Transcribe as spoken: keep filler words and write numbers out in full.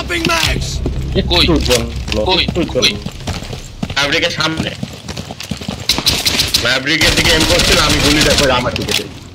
Swapping mags. কই কই কই ম্যাভরিকের সামনে ম্যাভরিকের দিকে এম করছিল আমি গুলিটা করে আমার দিকে